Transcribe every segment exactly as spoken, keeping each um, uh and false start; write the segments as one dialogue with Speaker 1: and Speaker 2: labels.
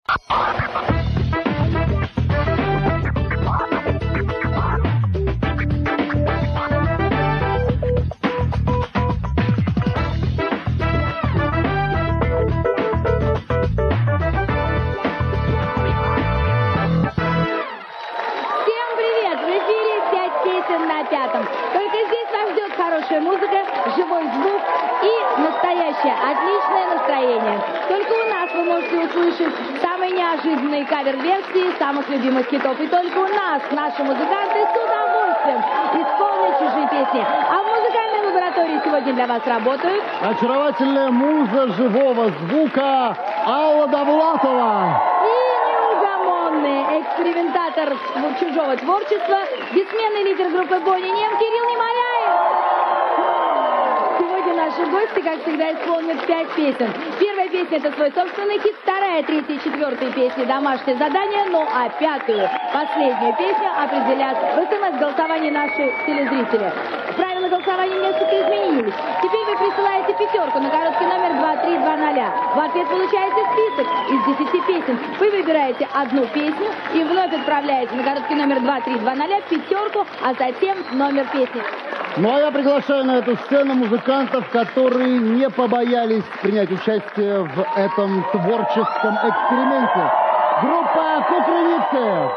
Speaker 1: Хорошая музыка, живой звук и настоящее отличное настроение. Только у нас вы можете услышать самые неожиданные кавер-версии самых любимых хитов. И только у нас наши музыканты с удовольствием исполнят чужие песни. А в музыкальной лаборатории сегодня для вас работают
Speaker 2: очаровательная муза живого звука Алла Довлатова.
Speaker 1: Экспериментатор чужого творчества, бессменный лидер группы Бонни Нем Кирилл Немоляев. Сегодня наши гости, как всегда, исполнят пять песен. Первая песня — это свой собственный хит, вторая, третья и четвертая песни — домашнее задание, ну а пятую, последнюю песню определят в СМС-голосовании наши телезрители. Правила голосования несколько изменились. Теперь вы присылаете пятерку на короткий номер два три два ноль. В ответ получаете список из десяти песен. Вы выбираете одну песню и вновь отправляете на короткий номер два три два ноль пятерку, а затем номер песни.
Speaker 2: Ну а я приглашаю на эту сцену музыкантов, которые не побоялись принять участие в этом творческом эксперименте. Группа Кукрыниксы.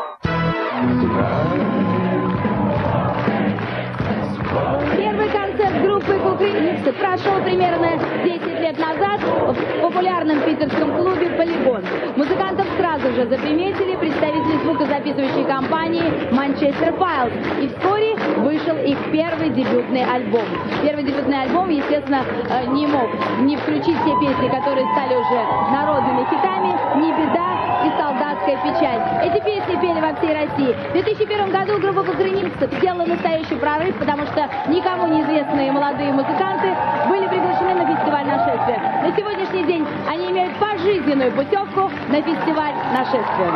Speaker 1: Первый концерт группы Кукрыниксы прошел примерно десять лет назад в популярном питерском клубе «Полигон». Музыкантов сразу же заприметили представители звукозаписывающей компании «Манчестер Пайлз». И вскоре вышел их первый дебютный альбом. Первый дебютный альбом, естественно, не мог не включить те песни, которые стали уже народными хитами «Не беда» и «Солдатская печаль». Эти песни пели во всей России. В две тысячи первом году группа Кукрыниксы сделала настоящий прорыв, потому что никому неизвестные молодые музыканты были приглашены на фестиваль «Нашествие». На сегодняшний день они имеют пожизненную путевку на фестиваль «Нашествие».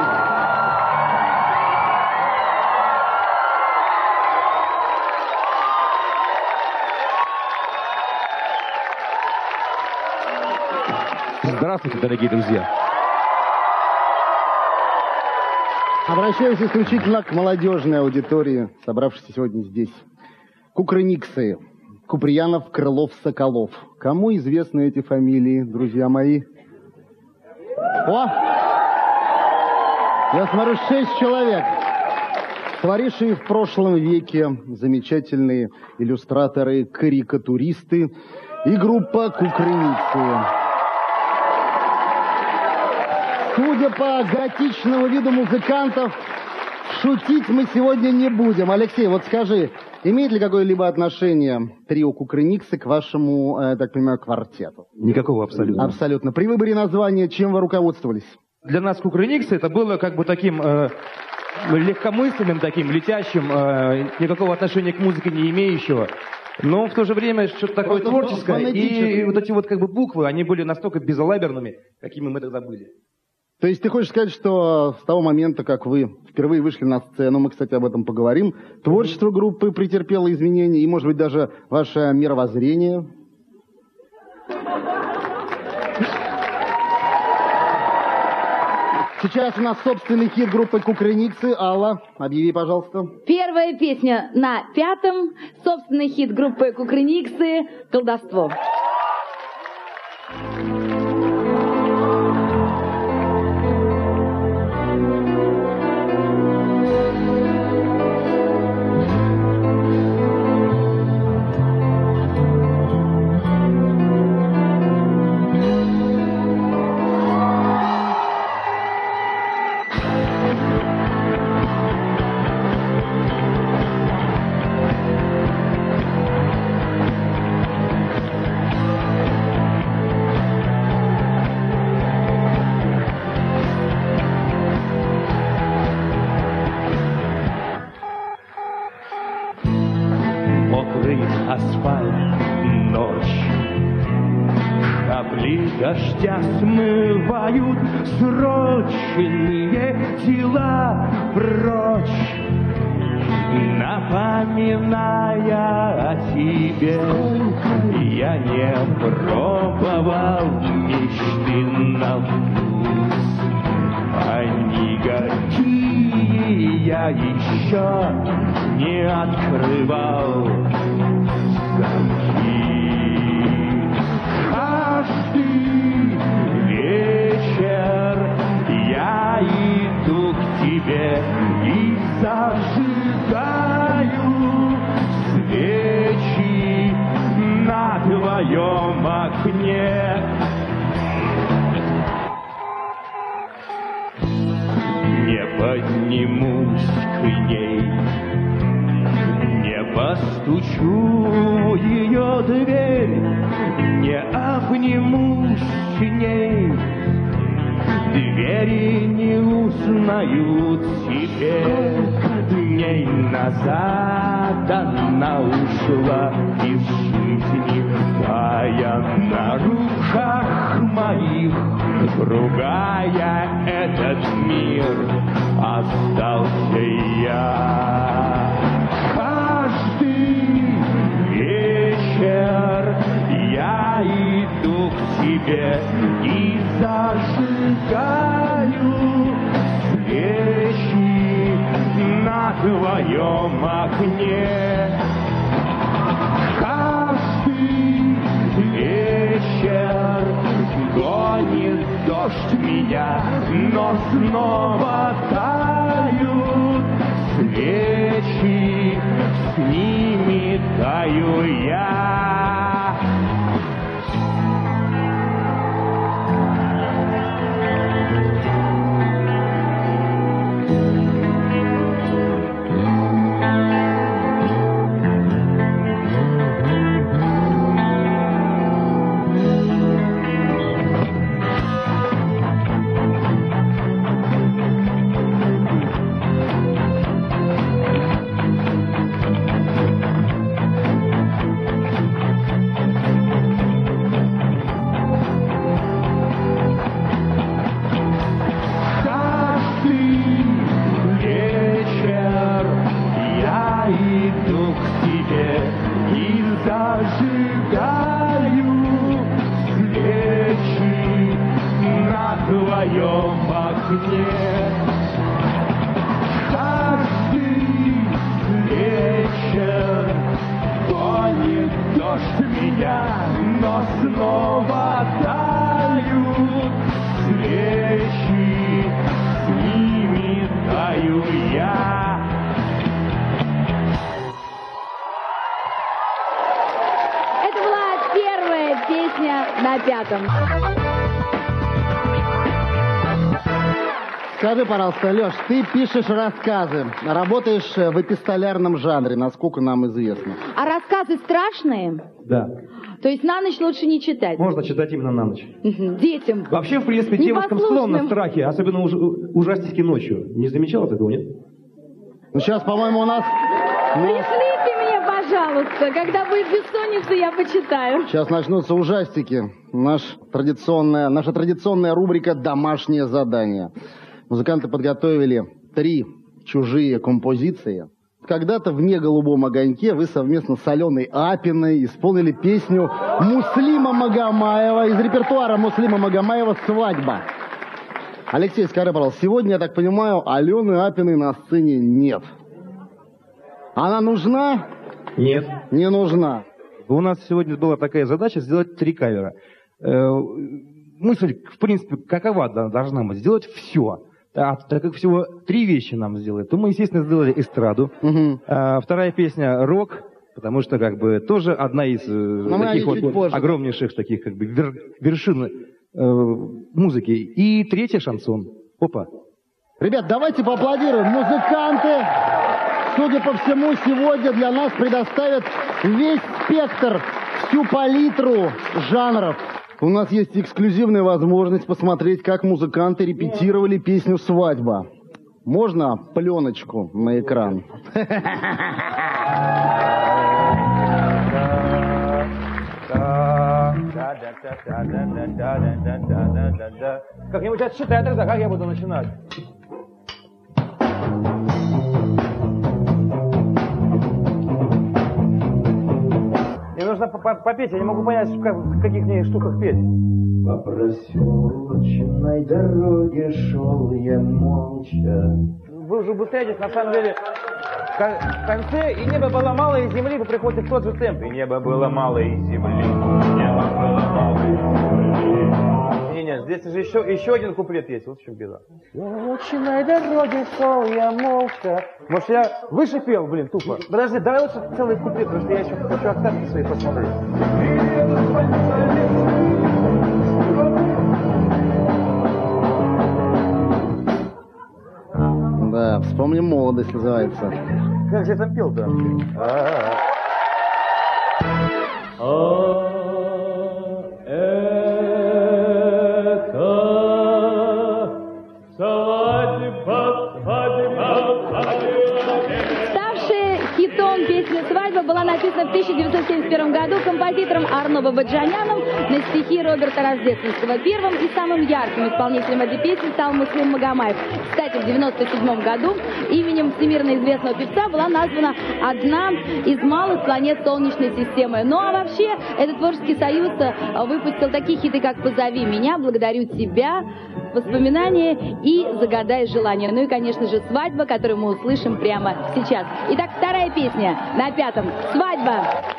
Speaker 3: Здравствуйте, дорогие друзья.
Speaker 2: Обращаюсь исключительно к молодежной аудитории, собравшейся сегодня здесь. Кукрыниксы. Куприянов, Крылов, Соколов. Кому известны эти фамилии, друзья мои? О! Я смотрю, шесть человек. Творившие в прошлом веке замечательные иллюстраторы, карикатуристы и группа Кукрыниксы. Судя по готичному виду музыкантов, шутить мы сегодня не будем. Алексей, вот скажи, имеет ли какое-либо отношение трио Кукрыниксы к вашему, я так понимаю, квартету?
Speaker 3: Никакого абсолютно.
Speaker 2: Абсолютно. При выборе названия чем вы руководствовались?
Speaker 3: Для нас Кукрыниксы это было как бы таким э, легкомысленным, таким летящим, э, никакого отношения к музыке не имеющего. Но в то же время что-то такое
Speaker 2: Просто
Speaker 3: творческое. И, и вот эти вот как бы буквы, они были настолько безалаберными, какими мы тогда были.
Speaker 2: То есть ты хочешь сказать, что с того момента, как вы впервые вышли на сцену, мы, кстати, об этом поговорим, творчество группы претерпело изменения, и, может быть, даже ваше мировоззрение? Сейчас у нас собственный хит группы Кукрыниксы. Алла, объяви, пожалуйста.
Speaker 1: Первая песня на пятом, собственный хит группы Кукрыниксы «Колдовство».
Speaker 4: Дождя смывают срочные тела прочь, напоминая о тебе. Я не пробовал мечты на вкус, я еще не открывал замки. Каждый вечер я иду к тебе и зажигаю свечи на твоем окне. Не поднимусь к ней, не постучу в ее дверь, не обнимусь с ней. Двери не узнают теперь. Дней назад она ушла из жизни, тая на руках моих, ругая этот мир, остался я. Каждый вечер я иду к тебе и зажигаю свечи на твоем окне. Каждый вечер гонит дождь меня, но снова тают свечи, с ними таю я.
Speaker 2: Скажи, пожалуйста, Леш, ты пишешь рассказы, работаешь в эпистолярном жанре, насколько нам известно.
Speaker 1: А рассказы страшные?
Speaker 3: Да.
Speaker 1: То есть на ночь лучше не читать?
Speaker 3: Можно читать именно на ночь.
Speaker 1: Угу. Детям.
Speaker 3: Вообще, в принципе, девушкам склонны страхи, особенно уж, ужастики ночью. Не замечала такого, нет?
Speaker 2: Ну, сейчас, по-моему, у нас...
Speaker 1: Пришлите мне, пожалуйста. Когда будет бессонница, я почитаю.
Speaker 2: Сейчас начнутся ужастики. Наш традиционная, наша традиционная рубрика «Домашнее задание». Музыканты подготовили три чужие композиции. Когда-то в «Неголубом огоньке» вы совместно с Аленой Апиной исполнили песню Муслима Магомаева из репертуара Муслима Магомаева «Свадьба». Алексей, скажи, пожалуйста, сегодня, я так понимаю, Алены Апиной на сцене нет. Она нужна?
Speaker 3: Нет.
Speaker 2: Не нужна.
Speaker 3: У нас сегодня была такая задача сделать три кавера. Э, мысль, в принципе, какова должна быть? Сделать все. А так как всего три вещи нам сделать, то мы, естественно, сделали эстраду.
Speaker 2: Угу.
Speaker 3: А, вторая песня рок, потому что как бы тоже одна из
Speaker 2: Но
Speaker 3: таких вот, вот огромнейших таких как бы вер, вершин э, музыки. И третья шансон. Опа.
Speaker 2: Ребят, давайте поаплодируем. Музыканты, судя по всему, сегодня для нас предоставят весь спектр, всю палитру жанров. У нас есть эксклюзивная возможность посмотреть, как музыканты репетировали песню «Свадьба». Можно пленочку на экран?
Speaker 3: Как-нибудь отсчитай тогда, как я буду начинать. Мне нужно попеть, я не могу понять, в каких мне штуках петь.
Speaker 5: По проселочной дороге шел я молча,
Speaker 3: вы уже быстрее, на самом деле, в конце, и небо было мало, и земли, вы приходите в тот же темп. И небо было мало, и земли. Небо было мало, и земли. Не-не, здесь же еще, еще один куплет есть, вот в чем беда. Очень дороге шел я молча. Может, я выше пел, блин, тупо? Подожди, давай лучше целый куплет, потому что я еще хочу остатки свои посмотреть.
Speaker 2: Да, вспомним молодость, называется.
Speaker 3: Как же я там пел-то?
Speaker 1: Ставшая хитом песня «Свадьба» была написана в тысяча девятьсот семьдесят первом году композитором Арно Бабаджаняном на стихи Роберта Рождественского. Первым и самым ярким исполнителем этой песни стал Муслим Магомаев. Кстати, в девяносто седьмом году именем всемирно известного певца была названа одна из малых планет Солнечной системы. Ну а вообще, этот творческий союз выпустил такие хиты, как «Позови меня», «Благодарю тебя», «Воспоминания» и «Загадай желание». Ну и, конечно же, «Свадьба», которую мы услышим прямо сейчас. Итак, вторая песня на пятом. «Свадьба».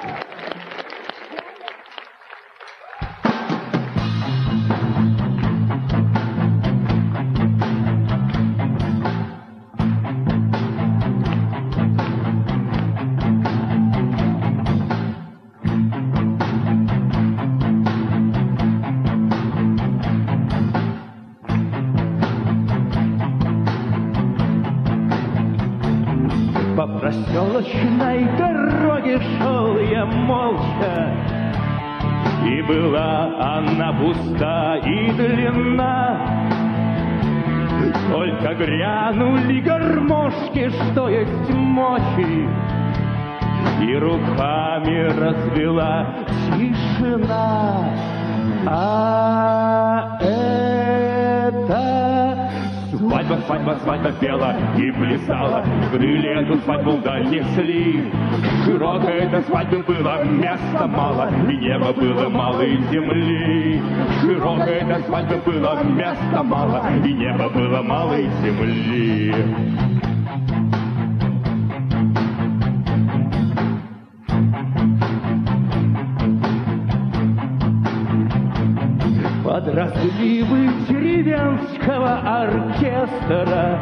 Speaker 4: По проселочной дороге шел я молча, и была она пуста и длинна. Только грянули гармошки, что есть мочи, и руками развела тишина. А это свадьба, свадьба, свадьба пела и плясала, крылья эту свадьбу вдаль несли. Широкой этой свадьбы было места мало, и неба было мало, и земли. Широкой этой свадьбы было места мало, и неба было мало, и земли. Под разливы деревенского оркестра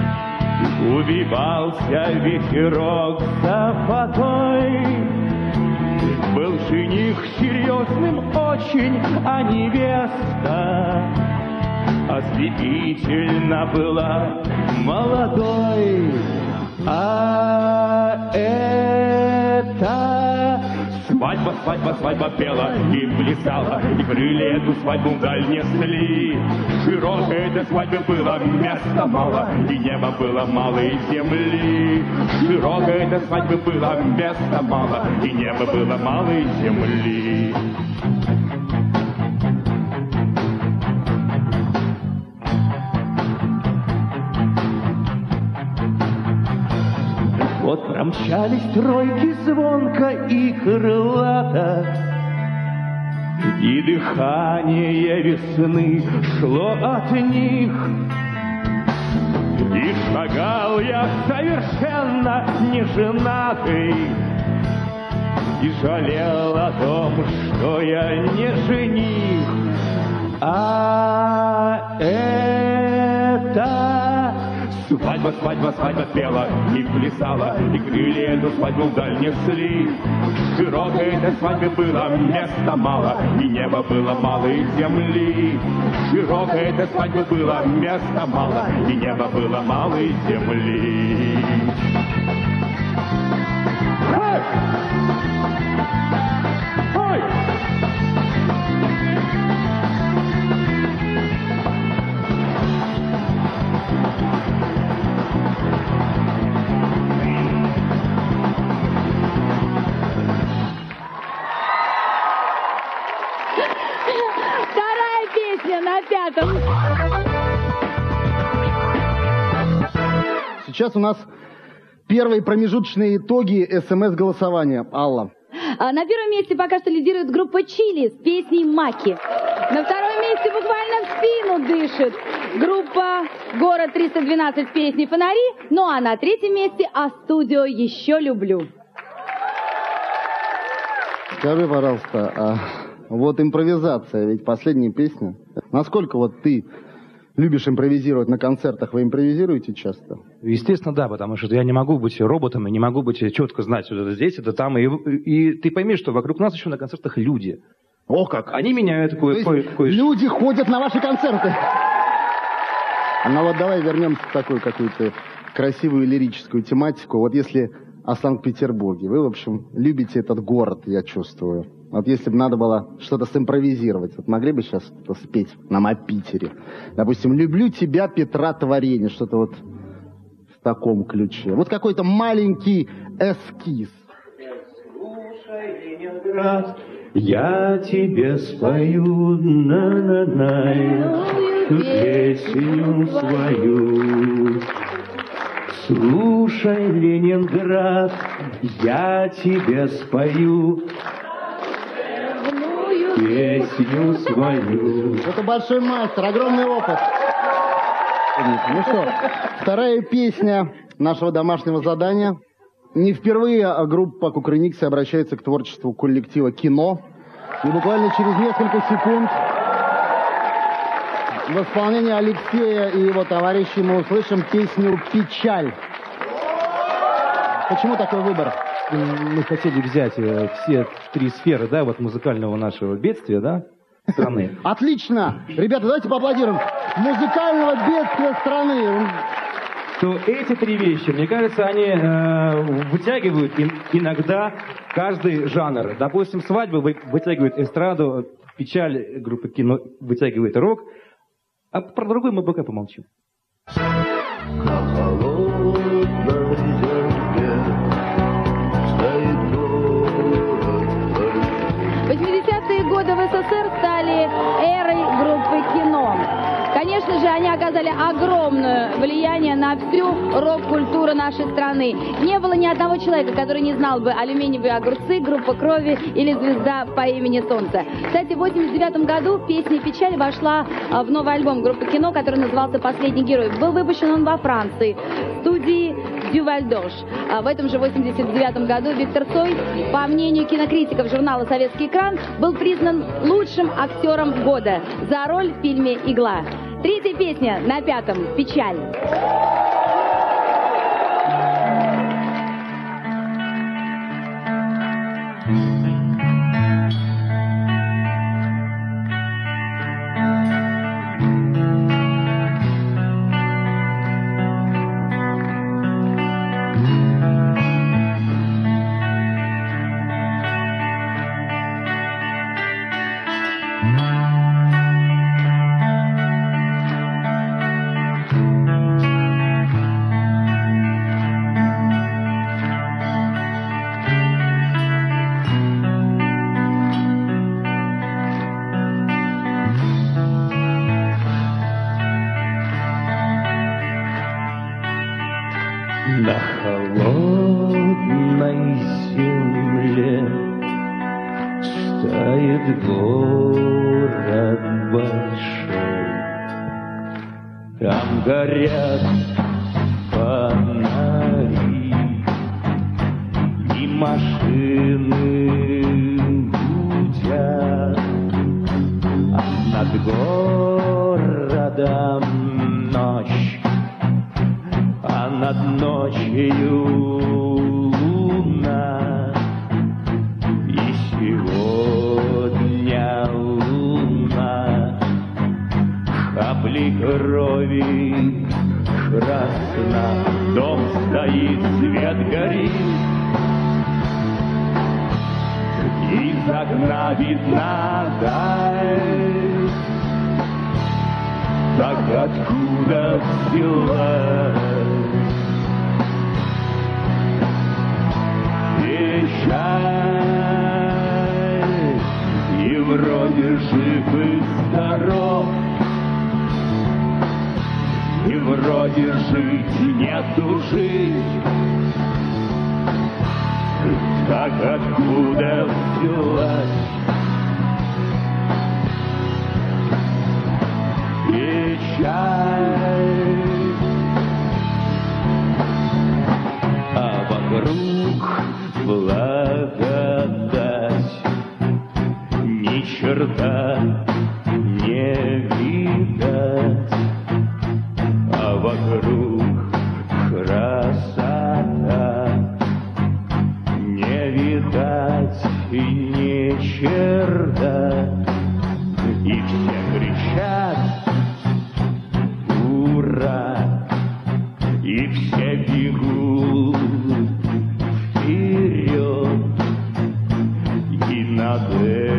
Speaker 4: увивался ветерок запатой. Был жених серьезным очень, а невеста ослепительно была молодой. А это свадьба, свадьба, свадьба пела и плясала, и крылья эту свадьбу вдаль несли. Широкой этой свадьбы было места мало, и неба было мало, и земли. Широкой этой свадьбы было места мало, и неба было мало, и земли. Вот промчались тройки звонко и крылато, и дыхание весны шло от них. И шагал я совершенно неженатый, и жалел о том, что я не жених. А это свадьба, свадьба, свадьба пела и плясала, и крылья эту свадьбу вдаль несли. Широкой этой свадьбе было места мало, и неба было мало, и земли. Широкой этой свадьбе было места мало, и неба было мало, и земли. Эй! Ой!
Speaker 1: Вторая песня на пятом.
Speaker 2: Сейчас у нас первые промежуточные итоги СМС-голосования. Алла.
Speaker 1: А на первом месте пока что лидирует группа «Чили» с песней «Маки». На втором месте буквально в спину дышит группа «Город триста двенадцать» в песне «Фонари», ну а на третьем месте «А студио еще люблю».
Speaker 2: Скажи, пожалуйста, а вот импровизация, ведь последняя песня. Насколько вот ты любишь импровизировать на концертах? Вы импровизируете часто?
Speaker 3: Естественно, да, потому что я не могу быть роботом, и не могу быть четко знать, что это здесь, это там. И, и ты пойми, что вокруг нас еще на концертах люди.
Speaker 2: О, как!
Speaker 3: Они меняют кое- кое- кое-что.
Speaker 2: Люди ходят на ваши концерты. Ну вот давай вернемся в такую какую-то красивую лирическую тематику. Вот если о Санкт-Петербурге. Вы, в общем, любите этот город, я чувствую. Вот если бы надо было что-то симпровизировать, вот могли бы сейчас что-то спеть нам о Питере? Допустим, «Люблю тебя, Петра Творение», что-то вот в таком ключе. Вот какой-то маленький эскиз.
Speaker 4: Слушай, Ленинград, я тебе спою на-на-на песню свою. Слушай, Ленинград, я тебе спою песню свою.
Speaker 2: Это большой мастер, огромный опыт. Ну что, вторая песня нашего домашнего задания. Не впервые группа Кукрыниксы обращается к творчеству коллектива «Кино». И буквально через несколько секунд в исполнении Алексея и его товарищей мы услышим песню «Печаль». Почему такой выбор?
Speaker 3: Мы хотели взять э, все три сферы, да, вот музыкального нашего бедствия, да, страны.
Speaker 2: Отлично! Ребята, давайте поаплодируем. Музыкального бедствия страны.
Speaker 3: То эти три вещи, мне кажется, они э, вытягивают ин- иногда каждый жанр. Допустим, свадьба вы- вытягивает эстраду, печаль группы «Кино» вытягивает рок, а про другой мы пока помолчим.
Speaker 1: восьмидесятые годы в СССР стали эрой группы «Кино». Конечно же, они оказали огромное влияние на всю рок-культуру нашей страны. Не было ни одного человека, который не знал бы «Алюминиевые огурцы», группа «Крови» или «Звезда по имени Солнце». Кстати, в восемьдесят девятом году песня «Печаль» вошла в новый альбом группы «Кино», который назывался «Последний герой». Был выпущен он во Франции, в студии «Дювальдош». В этом же восемьдесят девятом году Виктор Цой, по мнению кинокритиков журнала «Советский экран», был признан лучшим актером года за роль в фильме «Игла». Третья песня на пятом «Печаль».
Speaker 4: На холодной земле стоит город большой. Там горят фонари, и машины гудят, а над городом ночь, а над ночью луна. И сегодня луна капли крови красна, дом стоит, свет горит, из окна видна даль. Так откуда взялась печаль? И вроде жив и здоров, и вроде жить нету жить. Так откуда взялась печаль? печаль, а вокруг благодать, ни черта не видать, а вокруг красота, не видать и ни черта, и все кричат ура, и все бегут вперед, и над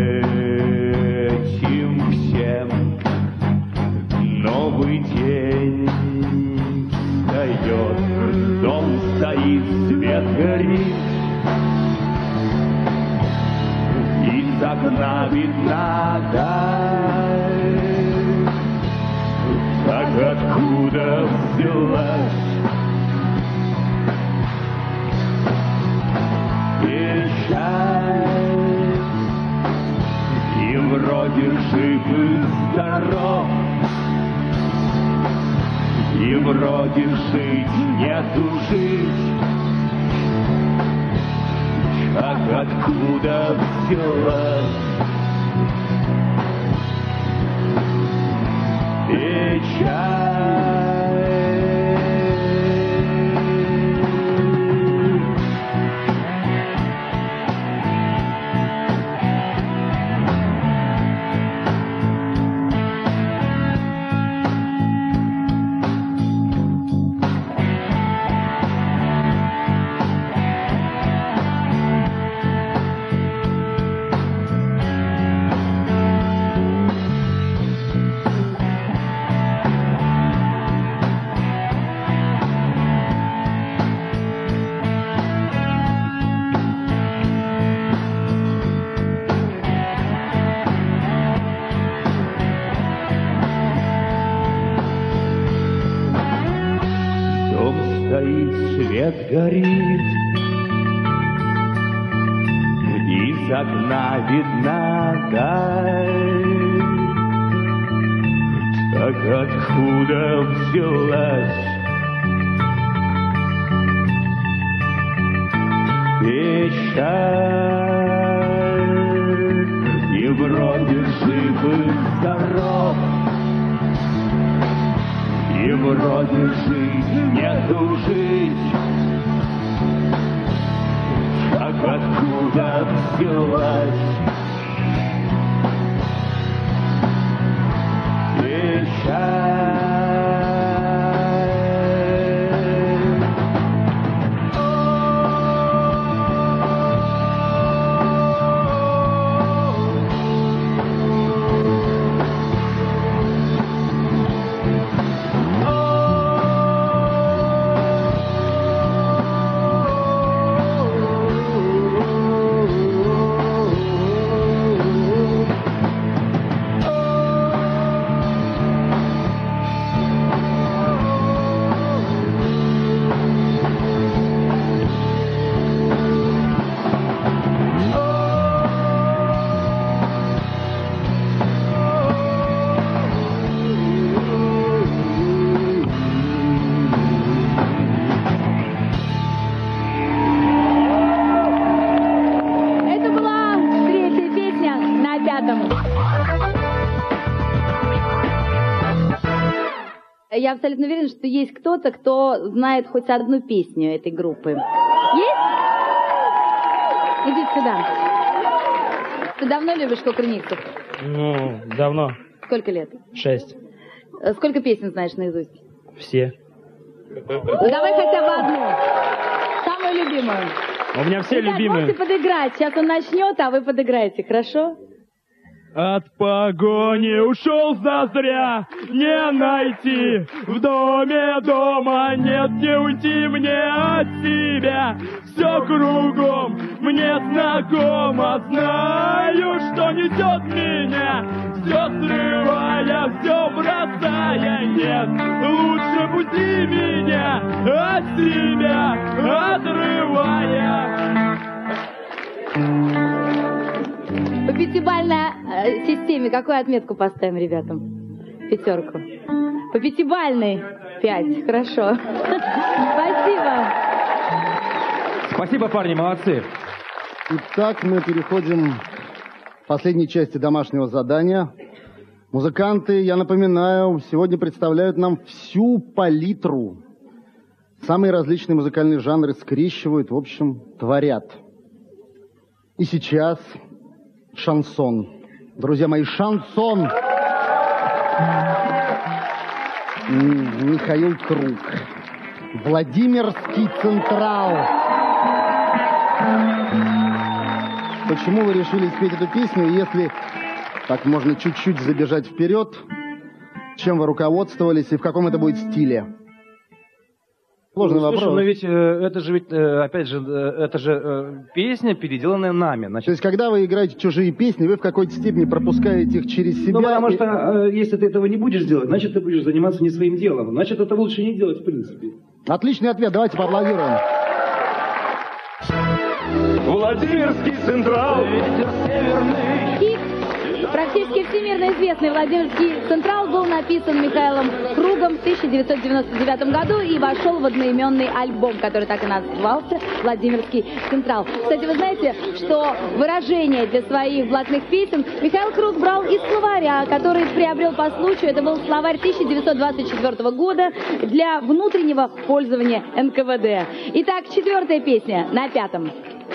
Speaker 4: этим всем новый день встает, дом стоит, свет горит, из окна видна даль, так откуда взялась печаль, и вроде жив и здоров, и вроде жить нету жить, как откуда взялась печаль. Свет горит, из окна видна даль, так откуда взялась печаль, и вроде жив и здоров, и вроде жить нету жить, как откуда взялась печаль.
Speaker 1: Я абсолютно уверена, что есть кто-то, кто знает хоть одну песню этой группы. Есть? Иди сюда. Ты давно любишь кукрыниксов?
Speaker 5: Ну, давно.
Speaker 1: Сколько лет?
Speaker 5: Шесть.
Speaker 1: Сколько песен знаешь наизусть?
Speaker 5: Все.
Speaker 1: Ну, давай хотя бы одну. Самую любимую.
Speaker 5: У меня все
Speaker 1: Ребят,
Speaker 5: любимые.
Speaker 1: можете подыграть. Сейчас он начнет, а вы подыграете, хорошо?
Speaker 5: От погони ушел зазря, не найти в доме дома нет, не уйти мне от тебя. Все кругом мне знакомо, знаю, что несет меня, все срывая, все бросая, нет, лучше пусти меня от себя, отрывая.
Speaker 1: По пятибалльной э, системе какую отметку поставим ребятам? Пятерку. По пятибалльной. Пять. Хорошо. Спасибо.
Speaker 3: Спасибо, парни, молодцы.
Speaker 2: Итак, мы переходим к последней части домашнего задания. Музыканты, я напоминаю, сегодня представляют нам всю палитру. Самые различные музыкальные жанры скрещивают, в общем, творят. И сейчас шансон. Друзья мои, шансон. Михаил Круг. Владимирский Централ. Почему вы решили спеть эту песню, если так можно чуть-чуть забежать вперед? Чем вы руководствовались и в каком это будет стиле? Сложный
Speaker 3: ну, слушай,
Speaker 2: вопрос.
Speaker 3: Но ведь э, это же ведь, э, опять же, э, это же э, песня, переделанная нами. Значит...
Speaker 2: То есть, когда вы играете чужие песни, вы в какой-то степени пропускаете их через себя.
Speaker 3: Ну, потому
Speaker 2: и...
Speaker 3: что э, если ты этого не будешь делать, значит, ты будешь заниматься не своим делом. Значит, это лучше не делать, в принципе.
Speaker 2: Отличный ответ, давайте поаплодируем.
Speaker 4: Владимирский Централ. Ветер северный.
Speaker 1: Хит, практически всемирно известный Владимирский Централ, был написан Михаилом Кругом в тысяча девятьсот девяносто девятом году и вошел в одноименный альбом, который так и назывался «Владимирский Централ». Кстати, вы знаете, что выражение для своих блатных песен Михаил Круг брал из словаря, который приобрел по случаю. Это был словарь тысяча девятьсот двадцать четвёртого года для внутреннего пользования эн ка вэ дэ. Итак, четвертая песня на пятом.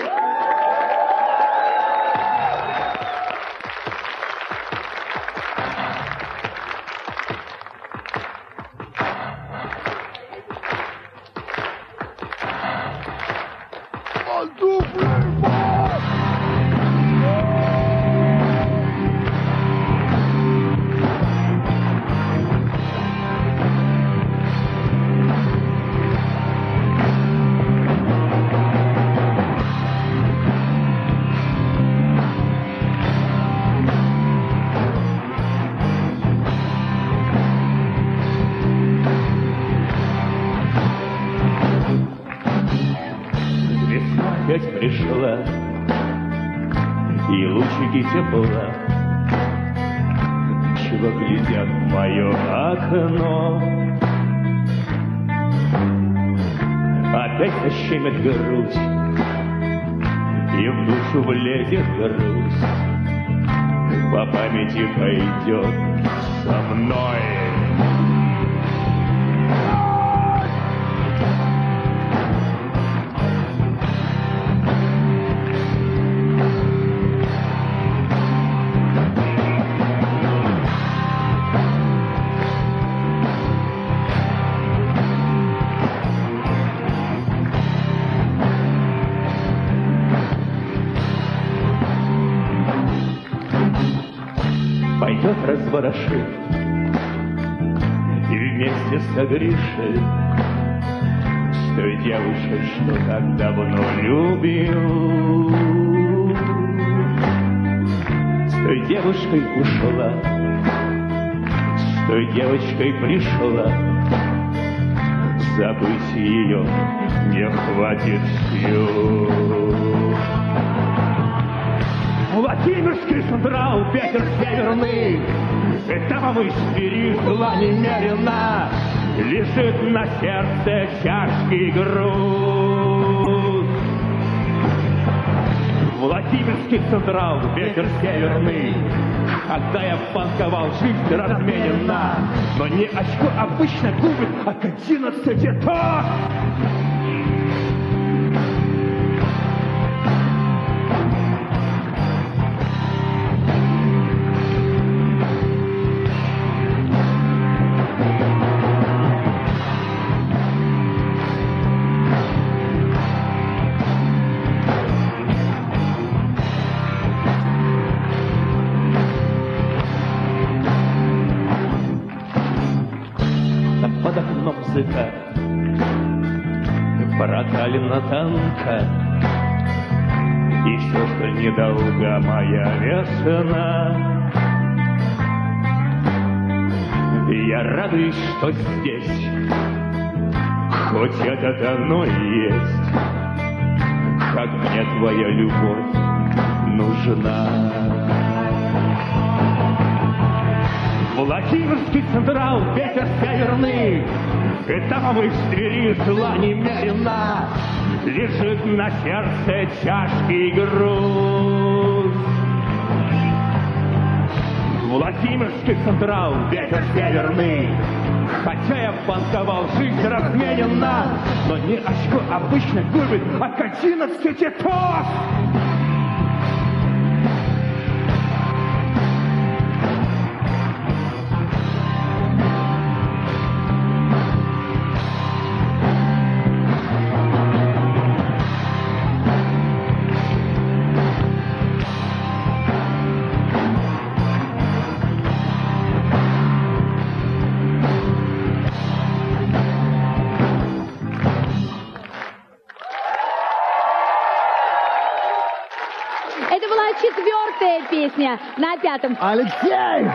Speaker 4: Опять пришла, и лучики тепла, чего глядят в мое окно. Опять защемит грудь, и в душу влезет грусть, по памяти пойдет со мной. Пойдет разворошит, и вместе с Гришей, с той девушкой, что так давно любил, с той девушкой ушла, с той девочкой пришла, забыть ее не хватит сил. Владимирский Централ, ветер северный, там мысли зла немерено, лежит на сердце тяжкий груз. Владимирский Централ, ветер северный, когда я панковал, жизнь разменена, но не очко обычно губит, а к одиннадцати то. Под окном зыка прокалена танка, и все, что недолга моя весна. Я радуюсь, что здесь хоть это оно и есть, как мне твоя любовь нужна. Владимирский Централ, ветер северный, это помыш двери шла немерено, лежит на сердце тяжкий груз. Владимирский Централ, ветер северный, хотя я банковал, жизнь разменена, но не очко обычно губит, а картина в сети тост.
Speaker 1: Четвертая песня на пятом.
Speaker 2: Алексей!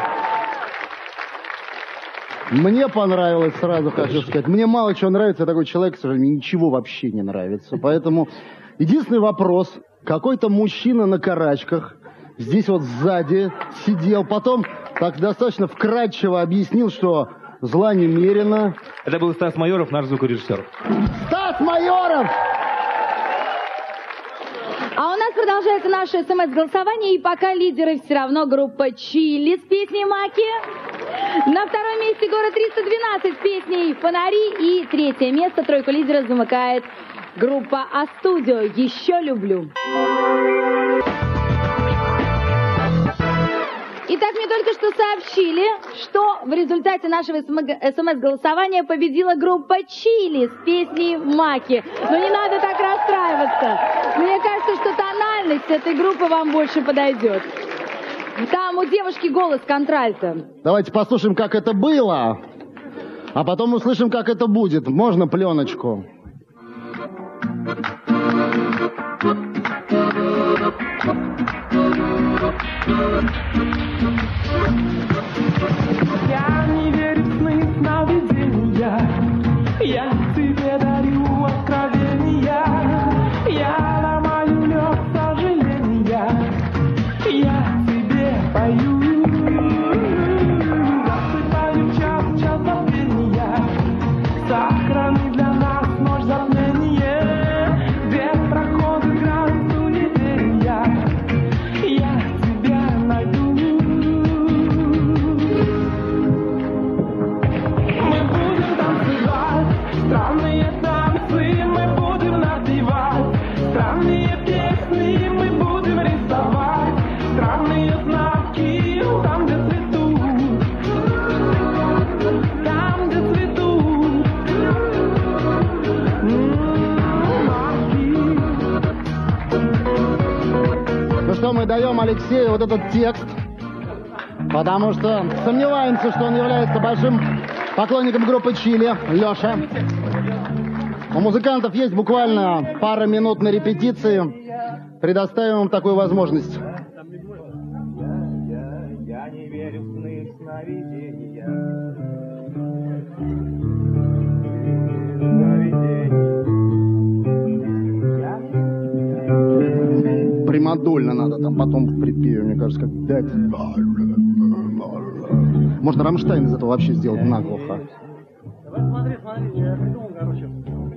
Speaker 2: Мне понравилось, сразу хочу сказать. Мне мало чего нравится, я такой человек, к сожалению, ничего вообще не нравится. Поэтому единственный вопрос. Какой-то мужчина на карачках здесь вот сзади сидел, потом так достаточно вкратчиво объяснил, что зла немерено.
Speaker 3: Это был Стас Майоров, наш звукорежиссер.
Speaker 2: Стас Майоров!
Speaker 1: А у нас продолжается наше смс-голосование, и пока лидеры все равно группа Чили с песней «Маки». На втором месте город триста двенадцать с песней «Фонари». И третье место, тройку лидеров, замыкает группа А-студио «Еще люблю». Итак, мне только что сообщили, что в результате нашего смс-голосования победила группа Чили с песней «Маки». Но не надо так расстраиваться. Мне кажется, что тональность этой группы вам больше подойдет. Там у девушки голос контральта.
Speaker 2: Давайте послушаем, как это было, а потом услышим, как это будет. Можно пленочку?
Speaker 6: Я не верю в сны, сновидения. Я тебе дарю откровения. Я ломаю лед сожаления. Я тебе пою. Засыпаю час, час забвения. Сохрани для нас ночь затмения. Где проходит границу неверия. Я тебя найду. Мы будем танцевать странные танцы, мы будем напевать странные песни, мы будем рисовать странные знаки там, где цветут, там, где цветут маки.
Speaker 2: Ну что, мы даем Алексею вот этот текст, потому что сомневаемся, что он является большим поклонником группы Чили. Леша, у музыкантов есть буквально пара минут на репетиции. Предоставим вам такую возможность.
Speaker 4: Я не верю в сны, сновидения.
Speaker 2: Примадольно надо там потом в припеве, мне кажется, как дать. Можно Рамштайн из этого вообще сделать наглухо.
Speaker 6: Смотри, смотри, я придумал, короче.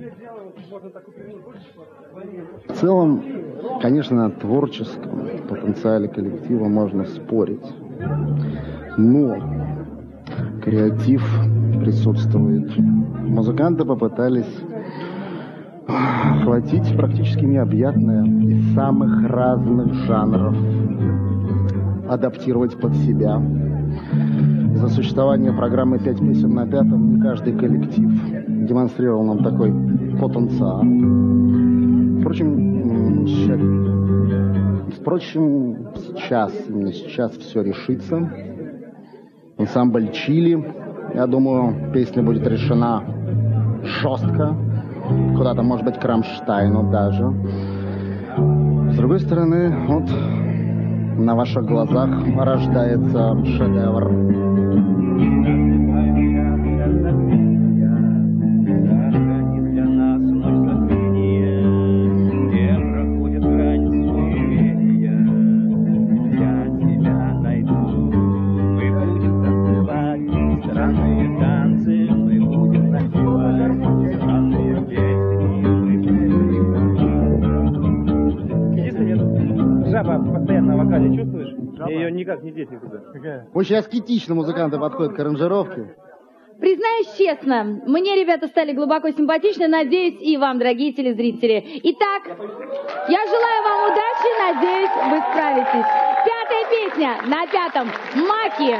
Speaker 2: В целом, конечно, о творческом потенциале коллектива можно спорить. Но креатив присутствует. Музыканты попытались охватить практически необъятное из самых разных жанров, адаптировать под себя. За существование программы «Пять песен на пятом» не каждый коллектив демонстрировал нам такой потенциал. Впрочем, сейчас, впрочем, сейчас, именно сейчас все решится. Ансамбль Чили, я думаю, песня будет решена жестко, куда-то, может быть, к Рамштайну даже. С другой стороны, вот на ваших глазах рождается шедевр.
Speaker 4: Я тебя найду, мы будем танцевать.
Speaker 3: Аркадий, чувствуешь? Ее никак не деть никуда.
Speaker 2: Очень аскетично музыканты подходят к аранжировке.
Speaker 1: Признаюсь честно, мне ребята стали глубоко симпатичны, надеюсь, и вам, дорогие телезрители. Итак, я желаю вам удачи, надеюсь, вы справитесь. Пятая песня на пятом. Маки.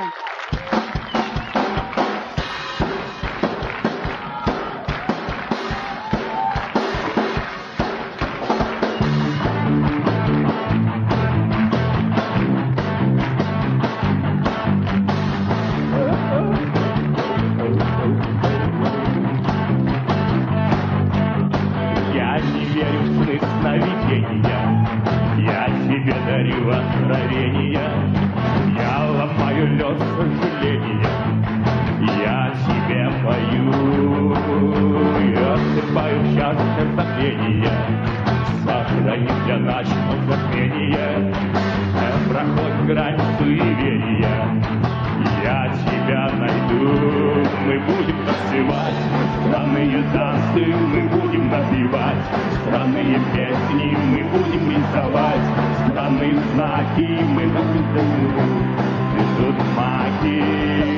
Speaker 4: Я тебе дарю откровения, я ломаю лед сожаления, я тебе пою, я отсыпаю в час терпения, сохрани для ночного затмения, проходит грань суеверия. Я тебя найду, мы будем танцевать, странные танцы мы будем напевать, странные песни мы будем рисовать, странные знаки мы будем тут маки.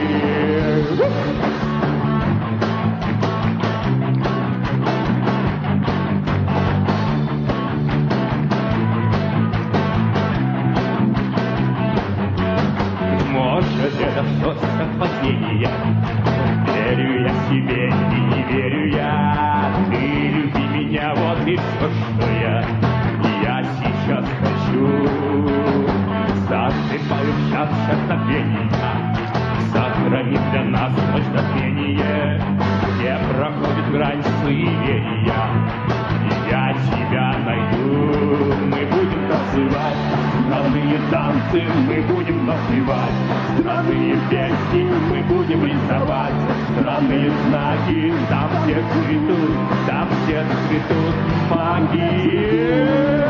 Speaker 4: Может, это все совпадение, верю я себе и не верю я, ты люби меня, вот и все, что я, я сейчас хочу, засыпаю в час шагновения, сохрани для нас ночь затмения, где проходит грань суеверия, я тебя найду, мы будем танцевать, странные танцы мы будем напевать, странные песни мы будем рисовать, странные знаки, там все цветут, там все цветут магии.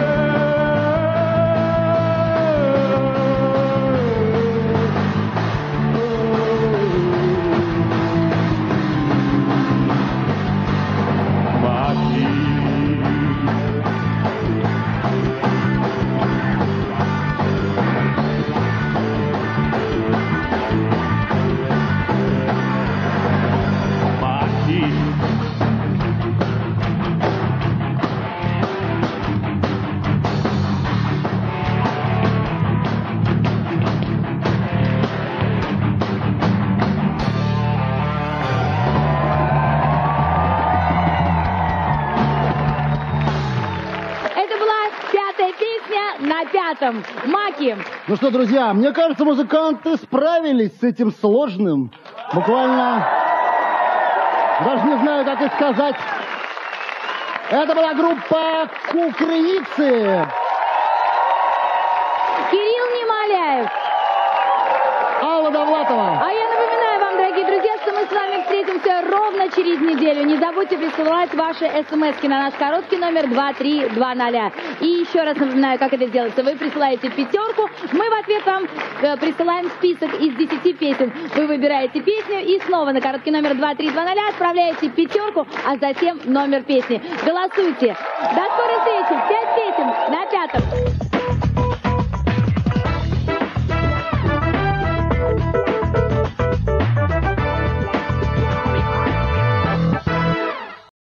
Speaker 1: На пятом. Маки.
Speaker 2: Ну что, друзья, мне кажется, музыканты справились с этим сложным. Буквально, даже не знаю, как и сказать. Это была группа Кукрыниксы.
Speaker 1: Кирилл Немоляев.
Speaker 2: Алла Довлатова.
Speaker 1: А я напоминаю вам, дорогие друзья, что мы с вами встретимся ровно через неделю. Не забудьте присылать ваши смски на наш короткий номер два три два ноль. И еще раз напоминаю, как это делается. Вы присылаете пятерку, мы в ответ вам э, присылаем список из десяти песен. Вы выбираете песню и снова на короткий номер два три два ноль отправляете пятерку, а затем номер песни. Голосуйте. До скорой встречи. Пять песен на пятом.